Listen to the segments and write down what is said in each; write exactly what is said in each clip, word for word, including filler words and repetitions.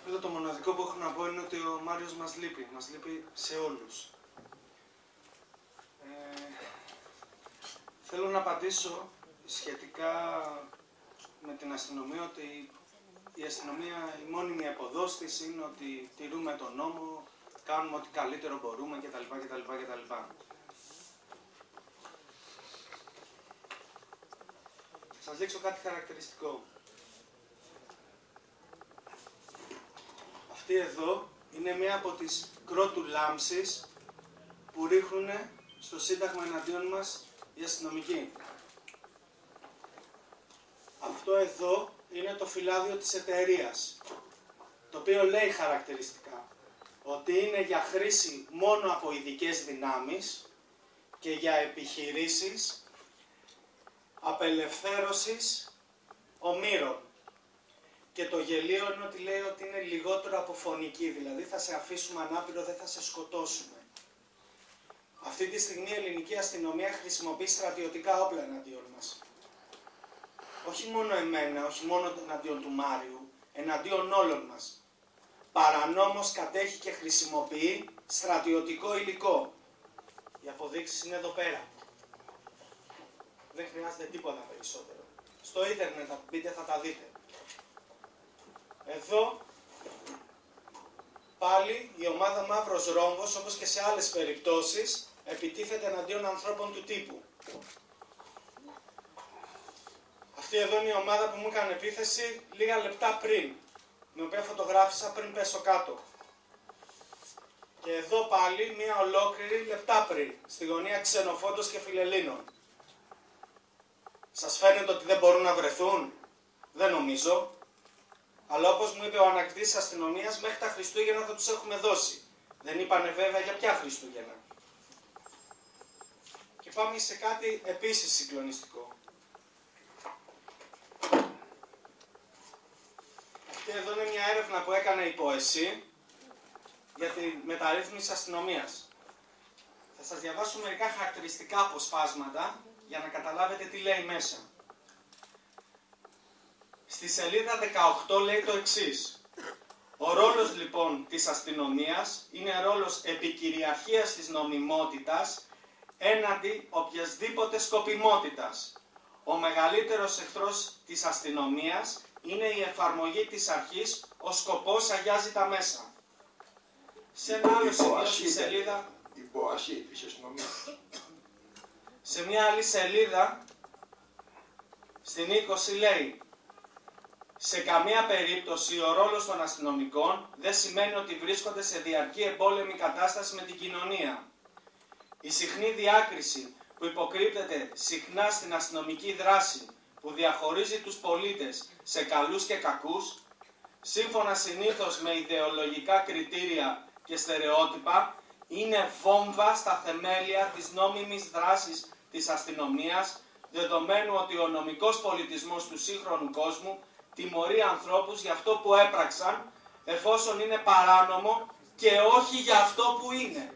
Εδώ το μοναδικό που έχω να πω είναι ότι ο Μάριος μας λείπει. Μας λείπει σε όλους. Ε, θέλω να απαντήσω σχετικά με την αστυνομία ότι η αστυνομία, η μόνιμη εποδός της είναι ότι τηρούμε τον νόμο, κάνουμε ό,τι καλύτερο μπορούμε κτλ. κτλ, κτλ. Θα σας δείξω κάτι χαρακτηριστικό. Αυτή εδώ είναι μία από τις κρότου λάμψεις που ρίχνουν στο Σύνταγμα εναντίον μας οι αστυνομικοί. Αυτό εδώ είναι το φυλάδιο της εταιρείας, το οποίο λέει χαρακτηριστικά ότι είναι για χρήση μόνο από ειδικές δυνάμεις και για επιχειρήσεις απελευθέρωσης ομήρων. Και το γελίο είναι ότι λέει ότι είναι λιγότερο από φωνική, δηλαδή θα σε αφήσουμε ανάπηρο, δεν θα σε σκοτώσουμε. Αυτή τη στιγμή η ελληνική αστυνομία χρησιμοποιεί στρατιωτικά όπλα εναντίον μας. Όχι μόνο εμένα, όχι μόνο εναντίον του Μάριου, εναντίον όλων μας. Παρανόμως κατέχει και χρησιμοποιεί στρατιωτικό υλικό. Οι αποδείξεις είναι εδώ πέρα. Δεν χρειάζεται τίποτα περισσότερο. Στο ίντερνετ θα μπείτε, θα τα δείτε. Εδώ πάλι η ομάδα Μαύρος Ρόμβος, όπως και σε άλλες περιπτώσεις, επιτίθεται εναντίον ανθρώπων του τύπου. Αυτή εδώ είναι η ομάδα που μου έκανε επίθεση λίγα λεπτά πριν, την οποία φωτογράφησα πριν πέσω κάτω. Και εδώ πάλι μία ολόκληρη λεπτά πριν, στη γωνία Ξενοφόντος και Φιλελλήνων. Σας φαίνεται ότι δεν μπορούν να βρεθούν? Δεν νομίζω. Αλλά όπως μου είπε ο ανακτητής της αστυνομίας, μέχρι τα Χριστούγεννα θα τους έχουμε δώσει. Δεν είπανε βέβαια για ποια Χριστούγεννα. Και πάμε σε κάτι επίσης συγκλονιστικό. Αυτή εδώ είναι μια έρευνα που έκανε η ΠΟΕΣΥ για τη μεταρρύθμιση αστυνομίας. Θα σας διαβάσω μερικά χαρακτηριστικά αποσπάσματα για να καταλάβετε τι λέει μέσα. Στη σελίδα δεκαοκτώ λέει το εξής. Ο ρόλος λοιπόν της αστυνομίας είναι ρόλος επικυριαρχίας της νομιμότητας έναντι οποιασδήποτε σκοπιμότητας. Ο μεγαλύτερος εχθρός της αστυνομίας είναι η εφαρμογή της αρχής, ο σκοπός αγιάζει τα μέσα. Σε ένα άλλο σημείο στη σελίδα... Υποασύ της αστυνομίας. Σε μια άλλη σελίδα, στην είκοσι λέει: σε καμία περίπτωση ο ρόλος των αστυνομικών δεν σημαίνει ότι βρίσκονται σε διαρκή εμπόλεμη κατάσταση με την κοινωνία. Η συχνή διάκριση που υποκρύπτεται συχνά στην αστυνομική δράση που διαχωρίζει τους πολίτες σε καλούς και κακούς, σύμφωνα συνήθως με ιδεολογικά κριτήρια και στερεότυπα, είναι βόμβα στα θεμέλια της νόμιμης δράσης της αστυνομίας, δεδομένου ότι ο νομικός πολιτισμός του σύγχρονου κόσμου τιμωρεί ανθρώπους για αυτό που έπραξαν, εφόσον είναι παράνομο και όχι για αυτό που είναι.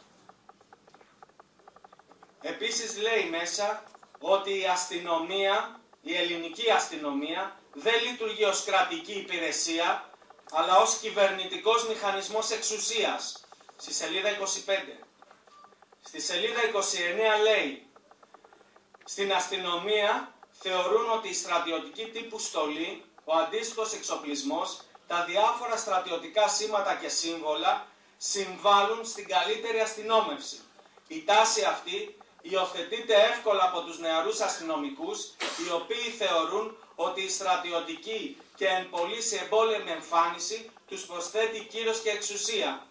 Επίσης λέει μέσα ότι η αστυνομία, η ελληνική αστυνομία, δεν λειτουργεί ως κρατική υπηρεσία, αλλά ως κυβερνητικός μηχανισμός εξουσίας. Στη σελίδα είκοσι πέντε. Στη σελίδα είκοσι εννέα λέει: στην αστυνομία θεωρούν ότι η στρατιωτική τύπου στολή, ο αντίστοιχος εξοπλισμός, τα διάφορα στρατιωτικά σήματα και σύμβολα συμβάλλουν στην καλύτερη αστυνόμευση. Η τάση αυτή υιοθετείται εύκολα από τους νεαρούς αστυνομικούς, οι οποίοι θεωρούν ότι η στρατιωτική και εν πωλής εμπόλεμη εμφάνιση τους προσθέτει κύρος και εξουσία.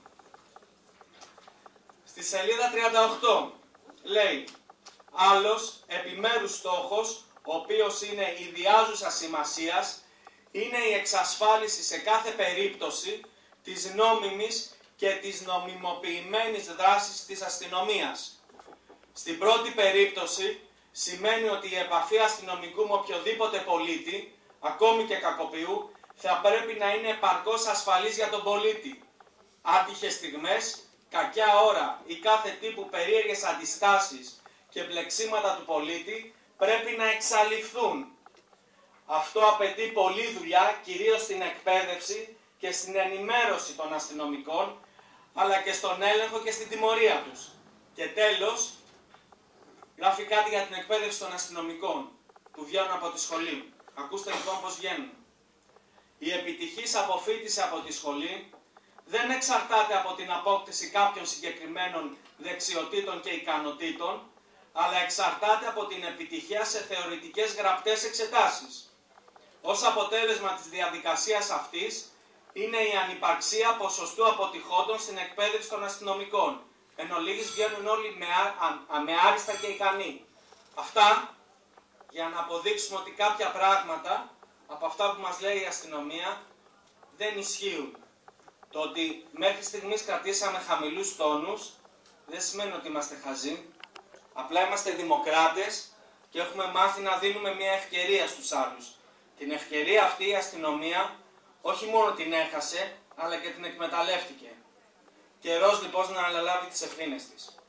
Στη σελίδα τριάντα οκτώ λέει: άλλος επιμέρους στόχος, ο οποίος είναι ιδιάζουσα σημασίας, είναι η εξασφάλιση σε κάθε περίπτωση της νόμιμης και της νομιμοποιημένης δράσης της αστυνομίας. Στην πρώτη περίπτωση σημαίνει ότι η επαφή αστυνομικού με οποιοδήποτε πολίτη, ακόμη και κακοποιού, θα πρέπει να είναι επαρκώς ασφαλής για τον πολίτη. Άτυχες στιγμές, κακιά ώρα ή κάθε τύπου περίεργες αντιστάσεις και μπλεξίματα του πολίτη πρέπει να εξαλειφθούν. Αυτό απαιτεί πολλή δουλειά, κυρίως στην εκπαίδευση και στην ενημέρωση των αστυνομικών, αλλά και στον έλεγχο και στην τιμωρία τους. Και τέλος, γράφει κάτι για την εκπαίδευση των αστυνομικών που βγαίνουν από τη σχολή. Ακούστε λοιπόν πώς βγαίνουν. Η επιτυχής αποφοίτηση από τη σχολή δεν εξαρτάται από την απόκτηση κάποιων συγκεκριμένων δεξιοτήτων και ικανοτήτων, αλλά εξαρτάται από την επιτυχία σε θεωρητικές γραπτές εξετάσεις. Ως αποτέλεσμα της διαδικασίας αυτής είναι η ανυπαρξία ποσοστού αποτυχόντων στην εκπαίδευση των αστυνομικών, εν ολίγης βγαίνουν όλοι με, α, με άριστα και ικανοί. Αυτά για να αποδείξουμε ότι κάποια πράγματα από αυτά που μας λέει η αστυνομία δεν ισχύουν. Το ότι μέχρι στιγμής κρατήσαμε χαμηλούς τόνους δεν σημαίνει ότι είμαστε χαζοί. Απλά είμαστε δημοκράτες και έχουμε μάθει να δίνουμε μια ευκαιρία στους άλλους. Την ευκαιρία αυτή η αστυνομία όχι μόνο την έχασε, αλλά και την εκμεταλλεύτηκε. Καιρός λοιπόν να αναλάβει τις ευθύνες της.